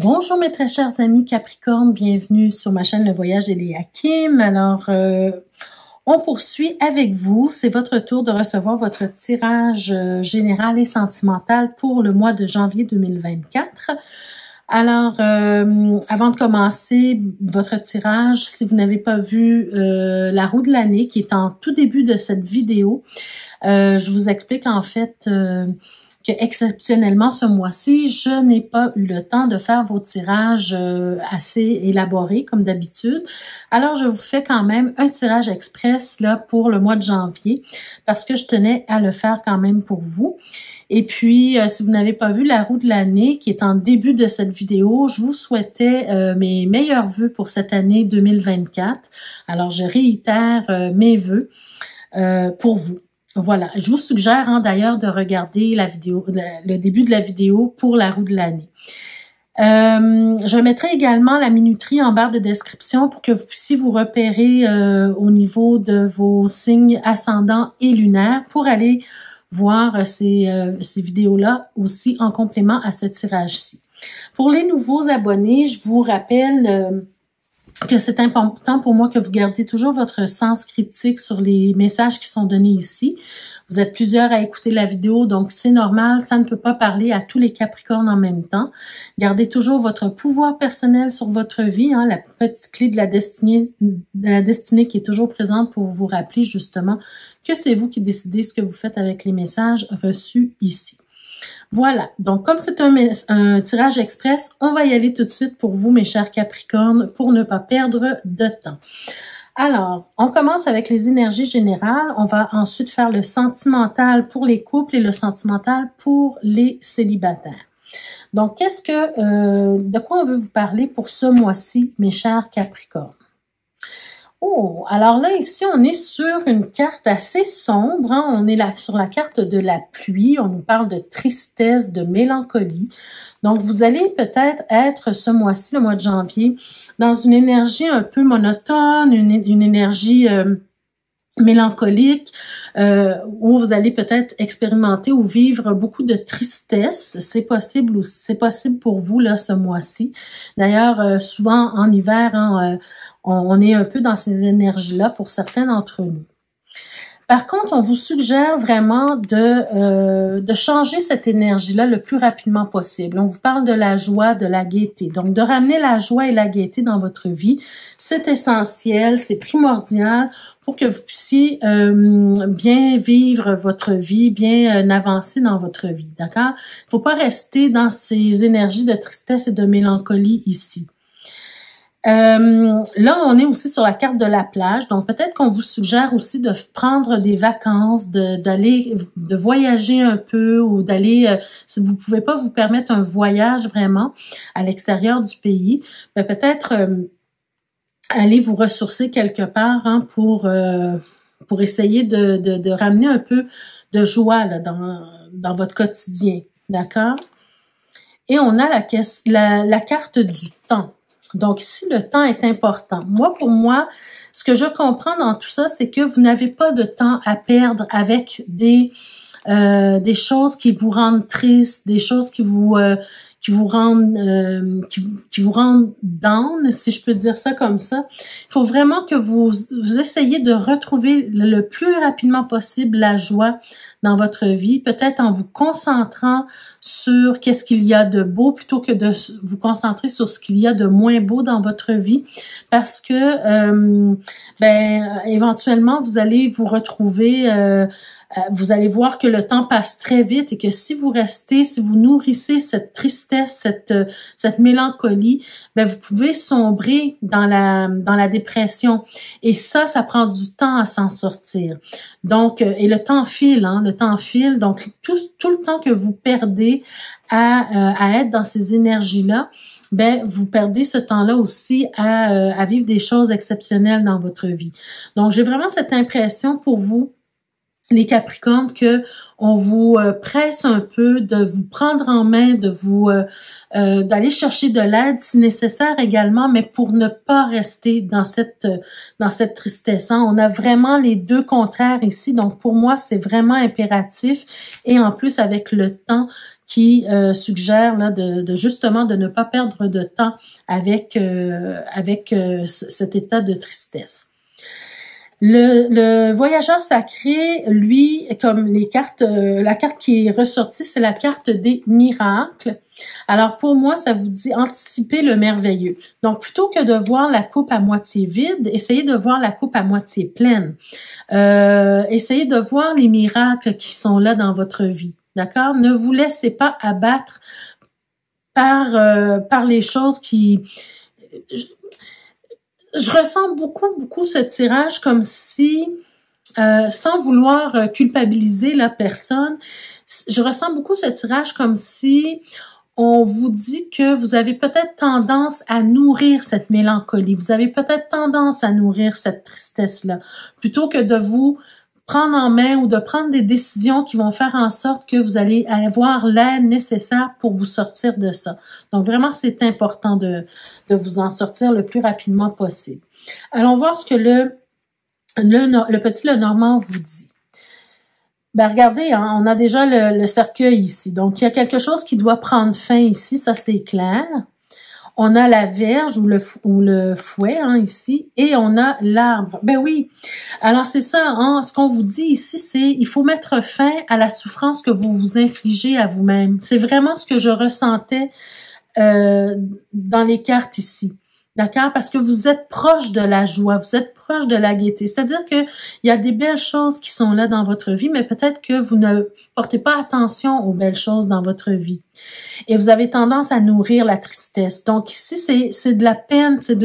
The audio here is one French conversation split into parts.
Bonjour mes très chers amis Capricorne, bienvenue sur ma chaîne Le Voyage d'Eliakim. Alors, on poursuit avec vous. C'est votre tour de recevoir votre tirage général et sentimental pour le mois de janvier 2024. Alors, avant de commencer votre tirage, si vous n'avez pas vu la roue de l'année qui est en tout début de cette vidéo, je vous explique en fait que exceptionnellement ce mois-ci, je n'ai pas eu le temps de faire vos tirages assez élaborés comme d'habitude. Alors, je vous fais quand même un tirage express là pour le mois de janvier parce que je tenais à le faire quand même pour vous. Et puis, si vous n'avez pas vu la roue de l'année qui est en début de cette vidéo, je vous souhaitais mes meilleurs vœux pour cette année 2024. Alors, je réitère mes vœux pour vous. Voilà, je vous suggère d'ailleurs de regarder la vidéo, le début de la vidéo pour la roue de l'année. Je mettrai également la minuterie en barre de description pour que vous puissiez vous repérer au niveau de vos signes ascendants et lunaires pour aller voir ces vidéos-là aussi en complément à ce tirage-ci. Pour les nouveaux abonnés, je vous rappelle que c'est important pour moi que vous gardiez toujours votre sens critique sur les messages qui sont donnés ici. Vous êtes plusieurs à écouter la vidéo, donc c'est normal, ça ne peut pas parler à tous les Capricornes en même temps. Gardez toujours votre pouvoir personnel sur votre vie, la petite clé de la destinée qui est toujours présente pour vous rappeler justement que c'est vous qui décidez ce que vous faites avec les messages reçus ici. Voilà, donc comme c'est un tirage express, on va y aller tout de suite pour vous, mes chers Capricornes, pour ne pas perdre de temps. Alors, on commence avec les énergies générales. On va ensuite faire le sentimental pour les couples et le sentimental pour les célibataires. Donc, de quoi on veut vous parler pour ce mois-ci, mes chers Capricornes? Oh, alors là, ici, on est sur une carte assez sombre. On est là sur la carte de la pluie. On nous parle de tristesse, de mélancolie. Donc, vous allez peut-être être ce mois-ci, le mois de janvier, dans une énergie un peu monotone, une énergie mélancolique, où vous allez peut-être expérimenter ou vivre beaucoup de tristesse. C'est possible pour vous là ce mois-ci. D'ailleurs, souvent en hiver, on est un peu dans ces énergies-là pour certains d'entre nous. Par contre, on vous suggère vraiment de changer cette énergie-là le plus rapidement possible. On vous parle de la joie, de la gaieté. Donc, de ramener la joie et la gaieté dans votre vie, c'est essentiel, c'est primordial pour que vous puissiez bien vivre votre vie, bien avancer dans votre vie, d'accord? Il ne faut pas rester dans ces énergies de tristesse et de mélancolie ici. Là, on est aussi sur la carte de la plage, donc peut-être qu'on vous suggère aussi de prendre des vacances, de voyager un peu ou d'aller, si vous pouvez pas vous permettre un voyage vraiment à l'extérieur du pays, peut-être aller vous ressourcer quelque part pour essayer de ramener un peu de joie là, dans votre quotidien, d'accord? Et on a la carte du temps. Donc, ici, le temps est important. Pour moi, ce que je comprends dans tout ça, c'est que vous n'avez pas de temps à perdre avec des choses qui vous rendent triste, des choses qui vous rendent down, si je peux dire ça comme ça. Il faut vraiment que vous essayiez de retrouver le plus rapidement possible la joie dans votre vie, peut-être en vous concentrant sur qu'est-ce qu'il y a de beau plutôt que de vous concentrer sur ce qu'il y a de moins beau dans votre vie, parce que éventuellement vous allez vous retrouver vous allez voir que le temps passe très vite et que si vous nourrissez cette tristesse, cette mélancolie, vous pouvez sombrer dans la dépression. Et ça prend du temps à s'en sortir. Donc, et le temps file, Donc, tout le temps que vous perdez à être dans ces énergies-là, vous perdez ce temps-là aussi à vivre des choses exceptionnelles dans votre vie. Donc, j'ai vraiment cette impression pour vous, les Capricornes, que on vous presse un peu de vous prendre en main, de vous d'aller chercher de l'aide si nécessaire également, mais pour ne pas rester dans cette tristesse. On a vraiment les deux contraires ici, donc pour moi c'est vraiment impératif. Et en plus avec le temps qui suggère là justement de ne pas perdre de temps avec cet état de tristesse. Le voyageur sacré, lui, comme les cartes, la carte qui est ressortie, c'est la carte des miracles. Alors pour moi, ça vous dit anticiper le merveilleux. Donc plutôt que de voir la coupe à moitié vide, essayez de voir la coupe à moitié pleine. Essayez de voir les miracles qui sont là dans votre vie. D'accord? Ne vous laissez pas abattre par les choses qui... Je ressens beaucoup ce tirage comme si, sans vouloir culpabiliser la personne, je ressens beaucoup ce tirage comme si on vous dit que vous avez peut-être tendance à nourrir cette mélancolie, vous avez peut-être tendance à nourrir cette tristesse-là, plutôt que de vous prendre en main ou de prendre des décisions qui vont faire en sorte que vous allez avoir l'aide nécessaire pour vous sortir de ça. Donc vraiment, c'est important de vous en sortir le plus rapidement possible. Allons voir ce que le petit Lenormand vous dit. Ben regardez, hein, on a déjà le cercueil ici. Donc, il y a quelque chose qui doit prendre fin ici, ça c'est clair. On a la verge ou le fouet hein, ici, et on a l'arbre. Ben oui, alors c'est ça, hein, ce qu'on vous dit ici, c'est il faut mettre fin à la souffrance que vous vous infligez à vous-même. C'est vraiment ce que je ressentais dans les cartes ici. D'accord? Parce que vous êtes proche de la joie, vous êtes proche de la gaieté. C'est-à-dire que il y a des belles choses qui sont là dans votre vie, mais peut-être que vous ne portez pas attention aux belles choses dans votre vie. Et vous avez tendance à nourrir la tristesse. Donc ici, c'est de la peine, c'est de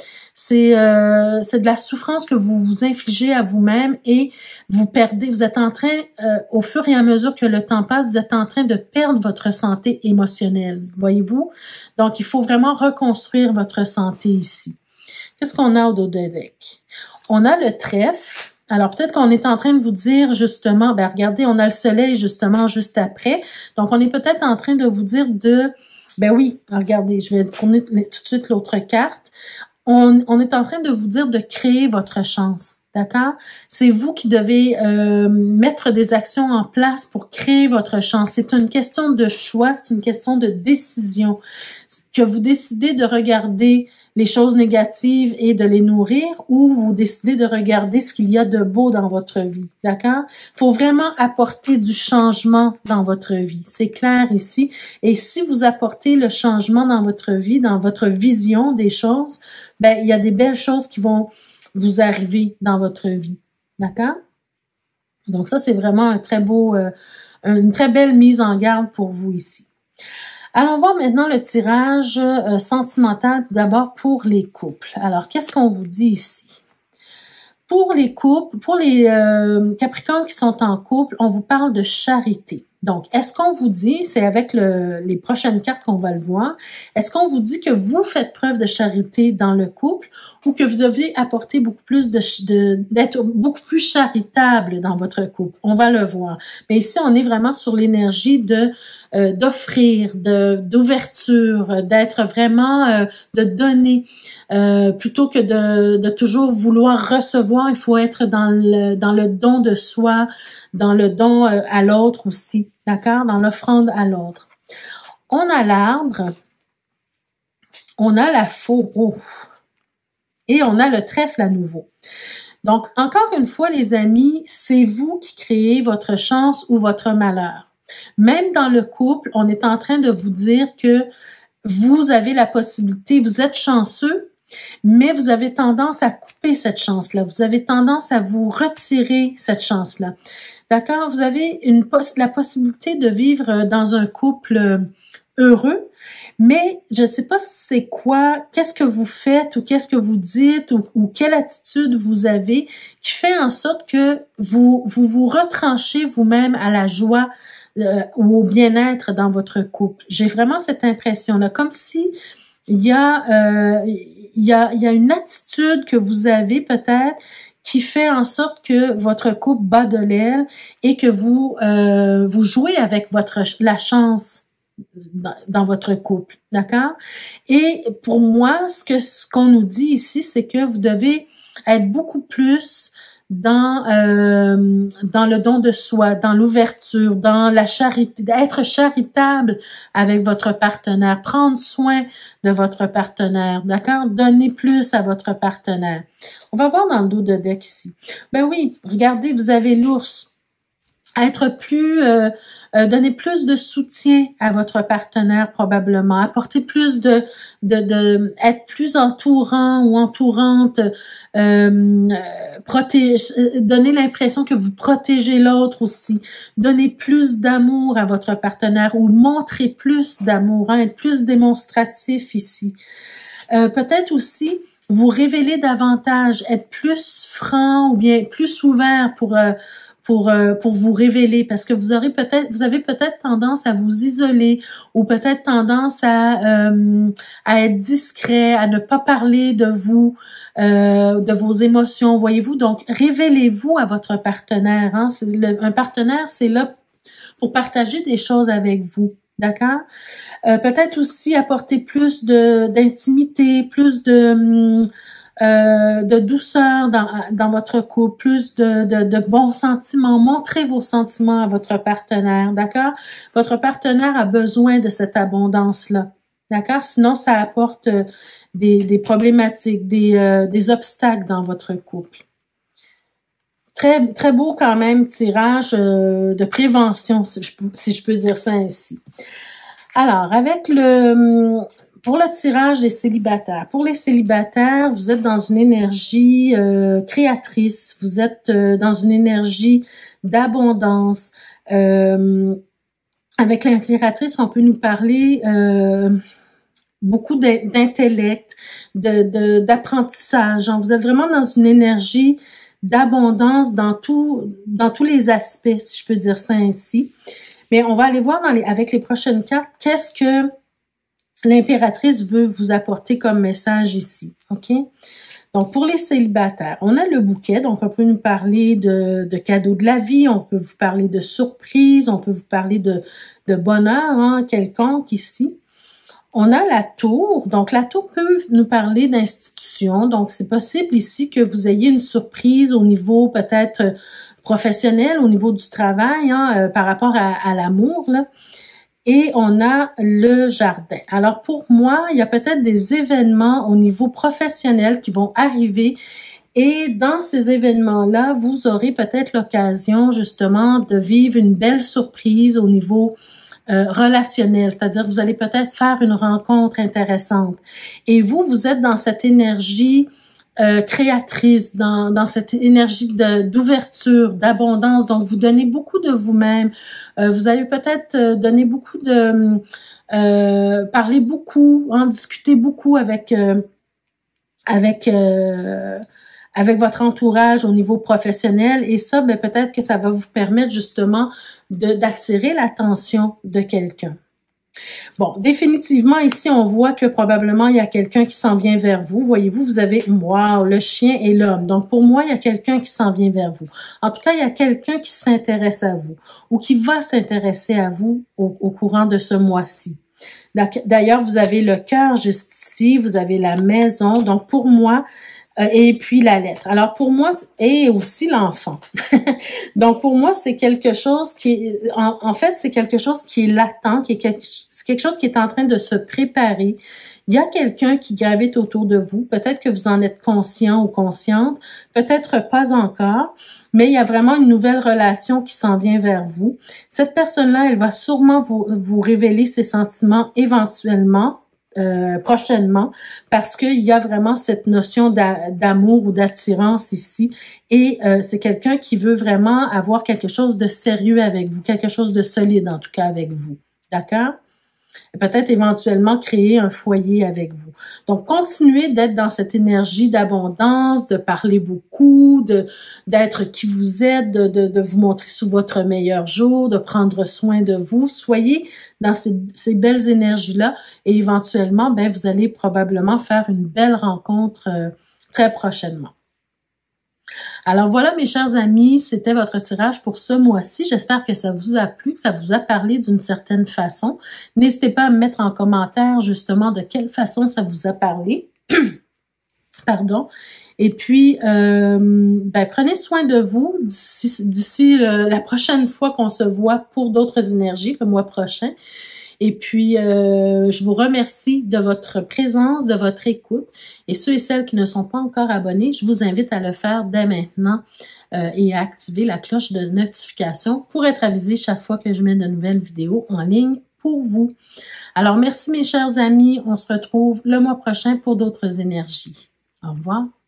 la souffrance que vous vous infligez à vous-même et vous perdez, vous êtes en train, au fur et à mesure que le temps passe, vous êtes en train de perdre votre santé émotionnelle, voyez-vous? Donc, il faut vraiment reconstruire votre santé ici. Qu'est-ce qu'on a au dos de deck? On a le trèfle. Alors, peut-être qu'on est en train de vous dire, justement, ben regardez, on a le soleil, justement, juste après. Donc, on est peut-être en train de vous dire ben oui, regardez, je vais tourner tout de suite l'autre carte. On est en train de vous dire de créer votre chance, d'accord? C'est vous qui devez mettre des actions en place pour créer votre chance. C'est une question de choix, c'est une question de décision. Que vous décidez de regarder les choses négatives et de les nourrir ou vous décidez de regarder ce qu'il y a de beau dans votre vie, d'accord? Il faut vraiment apporter du changement dans votre vie, c'est clair ici. Et si vous apportez le changement dans votre vie, dans votre vision des choses, ben il y a des belles choses qui vont vous arriver dans votre vie, d'accord? Donc ça, c'est vraiment un très beau, une très belle mise en garde pour vous ici. Allons voir maintenant le tirage sentimental d'abord pour les couples. Alors, qu'est-ce qu'on vous dit ici? Pour les couples, pour les Capricornes qui sont en couple, on vous parle de charité. Donc, est-ce qu'on vous dit, c'est avec les prochaines cartes qu'on va le voir, est-ce qu'on vous dit que vous faites preuve de charité dans le couple ou que vous devez apporter beaucoup plus d'être beaucoup plus charitable dans votre couple? On va le voir. Mais ici, on est vraiment sur l'énergie d'offrir, d'ouverture, d'être vraiment, de donner, plutôt que de toujours vouloir recevoir. Il faut être dans le don de soi, dans le don à l'autre aussi, d'accord? Dans l'offrande à l'autre. On a l'arbre, on a la faux et on a le trèfle à nouveau. Donc, encore une fois, les amis, c'est vous qui créez votre chance ou votre malheur. Même dans le couple, on est en train de vous dire que vous avez la possibilité, vous êtes chanceux, mais vous avez tendance à couper cette chance-là. Vous avez tendance à vous retirer cette chance-là. D'accord? Vous avez la possibilité de vivre dans un couple heureux, mais je ne sais pas c'est quoi, qu'est-ce que vous faites ou qu'est-ce que vous dites ou quelle attitude vous avez qui fait en sorte que vous retranchez vous-même à la joie ou au bien-être dans votre couple. J'ai vraiment cette impression-là, comme si il y a une attitude que vous avez peut-être qui fait en sorte que votre couple bat de l'aile et que vous jouez avec la chance dans votre couple, d'accord? Et pour moi, ce qu'on nous dit ici, c'est que vous devez être beaucoup plus dans le don de soi, dans l'ouverture, dans la charité, être charitable avec votre partenaire, prendre soin de votre partenaire, d'accord? Donner plus à votre partenaire. On va voir dans le dos de deck ici. Ben oui, regardez, vous avez l'ours. Être plus, donner plus de soutien à votre partenaire probablement, apporter plus être plus entourant ou entourante, donner l'impression que vous protégez l'autre aussi, donner plus d'amour à votre partenaire ou montrer plus d'amour, hein, être plus démonstratif ici. Peut-être aussi vous révéler davantage, être plus franc ou bien plus ouvert pour vous révéler, parce que vous avez peut-être tendance à vous isoler ou peut-être tendance à être discret, à ne pas parler de vous, de vos émotions, voyez-vous. Donc, révélez-vous à votre partenaire. Hein? Un partenaire, c'est là pour partager des choses avec vous. D'accord? Peut-être aussi apporter plus d'intimité, plus de douceur dans votre couple, plus de bons sentiments. Montrez vos sentiments à votre partenaire, d'accord? Votre partenaire a besoin de cette abondance-là, d'accord? Sinon, ça apporte des problématiques, des obstacles dans votre couple. Très, très beau quand même tirage de prévention, si je peux dire ça ainsi. Alors, pour le tirage des célibataires. Pour les célibataires, vous êtes dans une énergie créatrice, vous êtes dans une énergie d'abondance. Avec l'impératrice, on peut nous parler beaucoup d'intellect, d'apprentissage. Vous êtes vraiment dans une énergie d'abondance dans tous les aspects, si je peux dire ça ainsi. Mais on va aller voir avec les prochaines cartes, qu'est-ce que l'impératrice veut vous apporter comme message ici, ok? Donc, pour les célibataires, on a le bouquet, donc on peut nous parler de cadeaux de la vie, on peut vous parler de surprises, on peut vous parler de bonheur, hein, quelconque ici. On a la tour, donc la tour peut nous parler d'institution, donc c'est possible ici que vous ayez une surprise au niveau peut-être professionnel, au niveau du travail, hein, par rapport à l'amour, là. Et on a le jardin. Alors pour moi, il y a peut-être des événements au niveau professionnel qui vont arriver et dans ces événements-là, vous aurez peut-être l'occasion justement de vivre une belle surprise au niveau relationnel, c'est-à-dire vous allez peut-être faire une rencontre intéressante. Et vous êtes dans cette énergie créatrice, dans cette énergie d'ouverture, d'abondance. Donc, vous donnez beaucoup de vous-même. Vous allez peut-être donner beaucoup parler beaucoup, en discuter beaucoup avec votre entourage au niveau professionnel. Et ça, ben, peut-être que ça va vous permettre justement d'attirer l'attention de quelqu'un. Bon, définitivement, ici, on voit que probablement, il y a quelqu'un qui s'en vient vers vous. Voyez-vous, vous avez, wow, le chien et l'homme. Donc, pour moi, il y a quelqu'un qui s'en vient vers vous. En tout cas, il y a quelqu'un qui s'intéresse à vous ou qui va s'intéresser à vous au courant de ce mois-ci. D'ailleurs, vous avez le cœur juste ici, vous avez la maison. Donc, pour moi, et puis la lettre. Alors pour moi, et aussi l'enfant. Donc pour moi, c'est quelque chose qui est, en fait, c'est quelque chose qui est latent, c'est quelque chose qui est en train de se préparer. Il y a quelqu'un qui gravite autour de vous. Peut-être que vous en êtes conscient ou consciente, peut-être pas encore, mais il y a vraiment une nouvelle relation qui s'en vient vers vous. Cette personne-là, elle va sûrement vous révéler ses sentiments éventuellement, prochainement, parce qu'il y a vraiment cette notion d'amour ou d'attirance ici, et c'est quelqu'un qui veut vraiment avoir quelque chose de sérieux avec vous, quelque chose de solide en tout cas avec vous, d'accord? Peut-être éventuellement créer un foyer avec vous. Donc, continuez d'être dans cette énergie d'abondance, de parler beaucoup, d'être qui vous êtes, de vous montrer sous votre meilleur jour, de prendre soin de vous. Soyez dans ces belles énergies-là et éventuellement, ben, vous allez probablement faire une belle rencontre très prochainement. Alors voilà mes chers amis, c'était votre tirage pour ce mois-ci. J'espère que ça vous a plu, que ça vous a parlé d'une certaine façon. N'hésitez pas à me mettre en commentaire justement de quelle façon ça vous a parlé. Pardon. Et puis, prenez soin de vous d'ici la prochaine fois qu'on se voit pour d'autres énergies, le mois prochain. Et puis, je vous remercie de votre présence, de votre écoute. Et ceux et celles qui ne sont pas encore abonnés, je vous invite à le faire dès maintenant et à activer la cloche de notification pour être avisé chaque fois que je mets de nouvelles vidéos en ligne pour vous. Alors, merci mes chers amis. On se retrouve le mois prochain pour d'autres énergies. Au revoir.